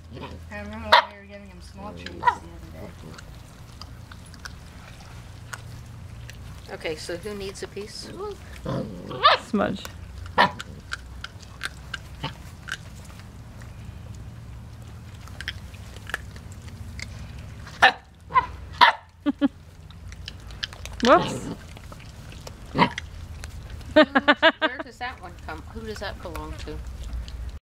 I remember when we were giving him small treats the other day. Okay, so who needs a piece? Smudge. Whoops. Where does that one come? Who does that belong to?